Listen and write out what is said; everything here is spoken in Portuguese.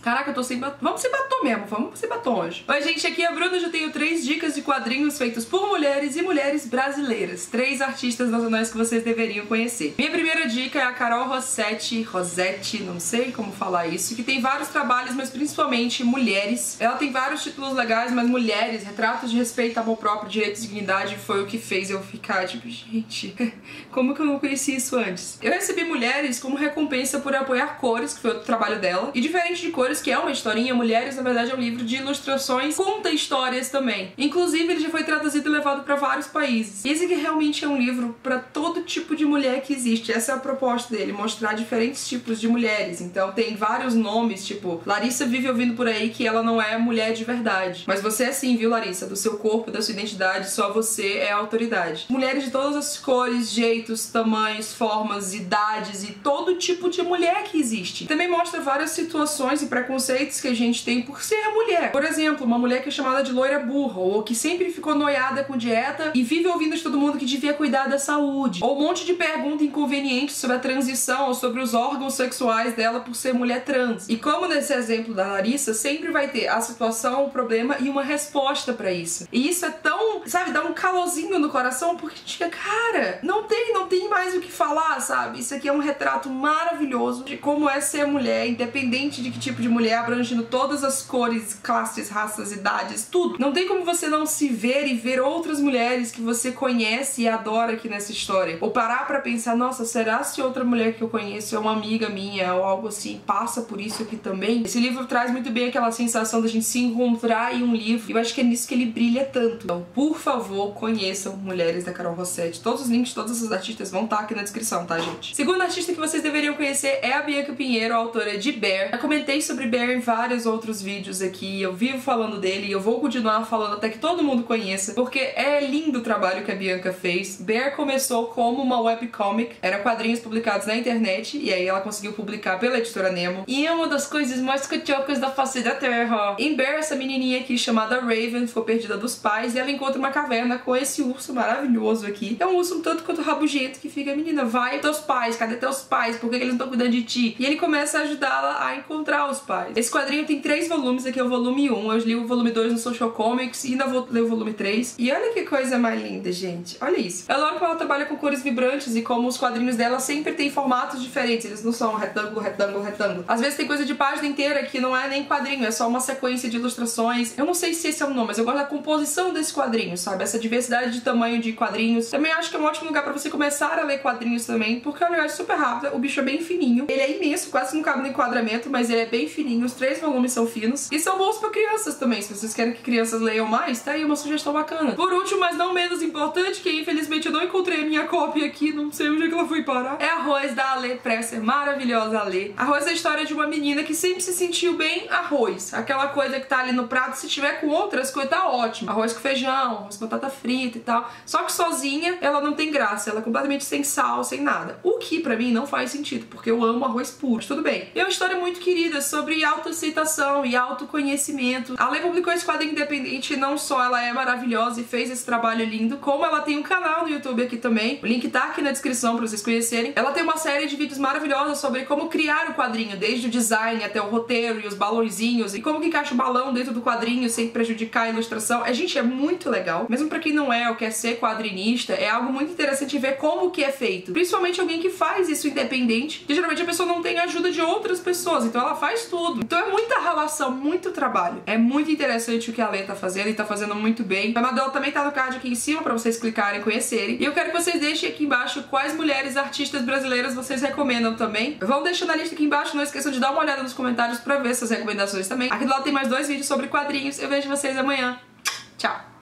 Caraca, eu tô sem batom. Vamos sem batom mesmo, vamos sem batom hoje. Oi, gente, aqui é a Bruna. Eu tenho 3 dicas de quadrinhos feitos por mulheres e mulheres brasileiras. 3 artistas nacionais que vocês deveriam conhecer. Minha primeira dica é a Carol Rossetti, não sei como falar isso, que tem vários trabalhos, mas principalmente mulheres. Ela tem vários títulos legais, mas mulheres, retratos de respeito, amor próprio, direitos e dignidade foi o que fez eu ficar tipo, gente, como que eu não conheci isso antes? Eu recebi Mulheres como recompensa por apoiar Cores, que foi outro trabalho dela, e diferente de Cores, que é uma historinha, Mulheres, na verdade, é um livro de ilustrações, conta histórias também. Inclusive, ele já foi traduzido e levado pra vários países. E esse aqui realmente é um livro pra todo tipo de mulher que existe. Essa é a proposta dele, mostrar diferentes tipos de mulheres. Então tem vários nomes, tipo, Larissa vive ouvindo por aí que ela não é mulher de verdade. Mas você é sim, viu, Larissa? Do seu corpo, da sua identidade, só você é a autoridade. Mulheres de todas as cores, jeitos, tamanhos, formas, idades e todo tipo de mulher que existe. Também mostra várias situações e preconceitos que a gente tem por ser mulher. Por exemplo, uma mulher que é chamada de loira burra, ou que sempre ficou noiada com dieta e vive ouvindo de todo mundo que devia cuidar da saúde. Ou um monte de pergunta inconveniente sobre a transição ou sobre os órgãos sexuais dela por ser mulher trans. E como nesse exemplo da Larissa, sempre vai ter a situação, o problema e uma resposta pra isso. E isso é tão, sabe, dá um calorzinho no coração, porque a gente fica, cara, não tem mais o que falar, sabe? Isso aqui é um retrato maravilhoso de como é ser mulher, independente de que tipo de mulher, abrangindo todas as cores, classes, raças, idades, tudo. Não tem como você não se ver e ver outras mulheres que você conhece e adora aqui nessa história. Ou parar pra pensar, nossa, será se outra mulher que eu conheço é uma amiga minha ou algo assim, passa por isso aqui também? Esse livro traz muito bem aquela sensação da gente se encontrar em um livro. E eu acho que é nisso que ele brilha tanto. Então, por favor, conheçam Mulheres da Carol Rossetti. Todos os links de todos esses artistas vão estar aqui na descrição, tá, gente? Segunda artista que vocês deveriam conhecer é a Bianca Pinheiro, autora de Bear. Eu comentei sobre Bear em vários outros vídeos aqui, eu vivo falando dele e eu vou continuar falando até que todo mundo conheça, porque é lindo o trabalho que a Bianca fez. Bear começou como uma webcomic, eram quadrinhos publicados na internet, e aí ela conseguiu publicar pela editora Nemo. E é uma das coisas mais cutiocas da face da terra. Em Bear, essa menininha aqui chamada Raven ficou perdida dos pais e ela encontra uma caverna com esse urso maravilhoso aqui. É um urso um tanto quanto rabugento que fica, menina, vai teus pais, cadê teus pais? Por que eles não estão cuidando de ti? E ele começa a ajudá-la a encontrar os pais. Esse quadrinho tem 3 volumes, aqui é o volume 1, eu li o volume 2 no Social Comics e ainda vou ler o volume 3. E olha que coisa mais linda, gente. Olha isso. Eu adoro como ela trabalha com cores vibrantes e como os quadrinhos dela sempre tem formatos diferentes. Eles não são retângulo, retângulo, retângulo. Às vezes tem coisa de página inteira que não é nem quadrinho, é só uma sequência de ilustrações. Eu não sei se esse é o nome, mas eu gosto da composição desse quadrinho, sabe? Essa diversidade de tamanho de quadrinhos. Também acho que é um ótimo lugar pra você começar a ler quadrinhos também, porque é uma linguagem super rápida, o bicho é bem fininho. Ele é imenso, quase não cabe no enquadramento, mas ele é bem fininho, os 3 volumes são finos. E são bons pra crianças também, se vocês querem que crianças leiam mais, tá aí uma sugestão bacana. Por último, mas não menos importante, que infelizmente eu não encontrei a minha cópia aqui, não sei onde é que ela foi parar, é Arroz, da Ale Presser, maravilhosa Ale. Arroz é a história de uma menina que sempre se sentiu bem arroz, aquela coisa que tá ali no prato, se tiver com outras coisas tá ótimo. Arroz com feijão, arroz com batata frita e tal. Só que sozinha ela não tem graça, ela é completamente sem sal, sem nada. O que pra mim não faz sentido, porque eu amo arroz puro, mas tudo bem. E é uma história muito querida sobre autoaceitação e autoconhecimento. A Ale publicou esse quadrinho independente, não só ela é maravilhosa e fez esse trabalho lindo, como ela tem um canal no YouTube aqui também. O link tá aqui na descrição pra vocês conhecerem. Ela tem uma série de vídeos maravilhosos sobre como criar o quadrinho, desde o design até o roteiro e os balãozinhos, e como que encaixa o balão dentro do quadrinho sem prejudicar a ilustração. Gente, é muito legal. Mesmo pra quem não é ou quer ser quadrinista, é algo muito interessante ver como que é feito. Principalmente alguém que faz isso independente, que geralmente a pessoa não tem ajuda de outras pessoas, então ela faz tudo. Então é muita relação, muito trabalho. É muito interessante o que a Lê tá fazendo e tá fazendo muito bem. O canal dela também tá no card aqui em cima pra vocês clicarem e conhecerem. E eu quero que vocês deixem aqui embaixo quais mulheres artistas brasileiras vocês recomendam também. Vão deixando a lista aqui embaixo, não esqueçam de dar uma olhada nos comentários pra ver essas recomendações também. Aqui do lado tem mais 2 vídeos sobre quadrinhos. Eu vejo vocês amanhã. Tchau!